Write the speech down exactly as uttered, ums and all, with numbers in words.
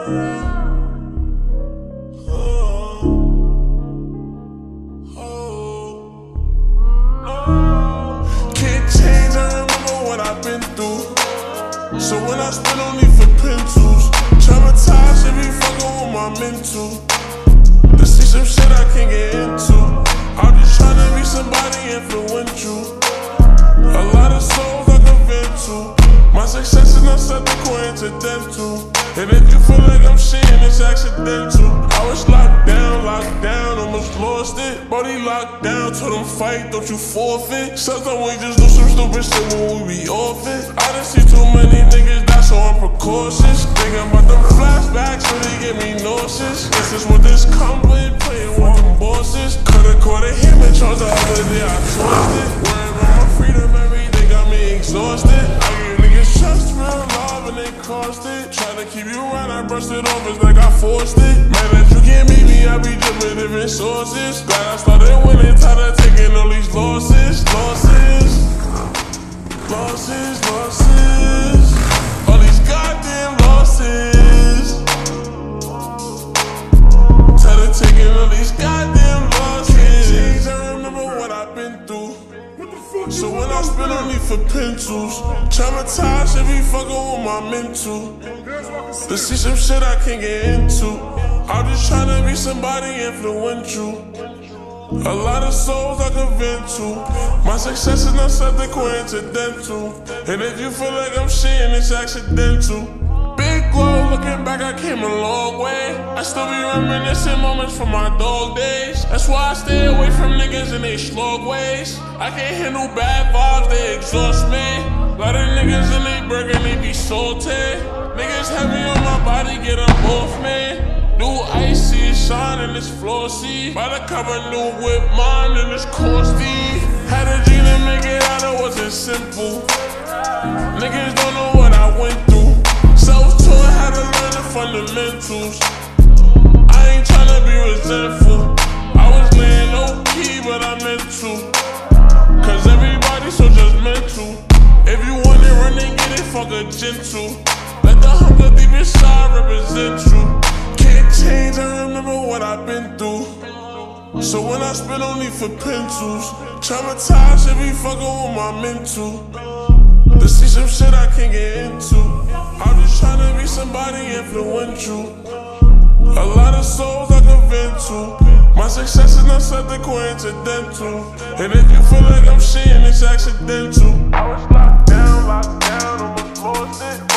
Can't change, I remember what I've been through. So when I spend on me for pencils, traumatized, should be fucking with my mental. To see some shit I can't get into. I'm just trying to be somebody influential. A lot of souls I can vent to. My success is not something coincidental. And if you feel like I'm shitting, it's accidental. I was locked down, locked down, almost lost it. Brodie locked down, told him fight, don't you forfeit. Sometimes we just do some stupid shit when we be off it. I done see too many niggas die, so I'm precautious. Thinking about them flashbacks, really get me nauseous. This is what this comes with, playing with them bosses. Coulda caught a him and charged the other day, I trust it. Worrying about my freedom, everything got me exhausted. I give niggas trust, real love, and they cost it. Trying to keep you around, I brushed it off, it's like I forced it. Man, that you can't meet me, I be dripping different sources. Glad I started winning, tired of taking all these losses. Losses, losses, losses. All these goddamn losses. Tired of taking all these goddamn losses. I remember what I've been through. So when I spend on me for pencils, traumatized, should be fucking with my mental. To see some shit I can't get into. I'm just trying to be somebody influential. A lot of souls I can vent to. My success is not something coincidental. And if you feel like I'm shitting, it's accidental. Big glow, looking back, I came a long way. I still be reminiscing moments from my dog days. That's why I stay away from niggas in they slog ways. I can't handle bad vibes, they exhaust me. Lot of niggas in they burger, they be salty. Niggas heavy on my body, get them off me. New icy, it's shining, it's flossy. By the cover, new whip, mine, and it's costly. Had a dream to make it out, it wasn't simple. Niggas don't know what I went through. Self-taught, had to learn the fundamentals. I ain't tryna be resentful. I was laying low-key, but I meant to. Cause everybody's so judgmental. If you want it, run and get it, fuck a gentle. Let the hunger deep inside represent you. Can't change, I remember what I've been through. So when I spend on me for pencils, traumatized, should be fucking with my mental. To see some shit I can't get into. I'm just trying to be somebody influential. A lot of souls I can vent to. My success is not something coincidental. And if you feel like I'm shitting, it's accidental. I was locked down, locked down, almost lost it.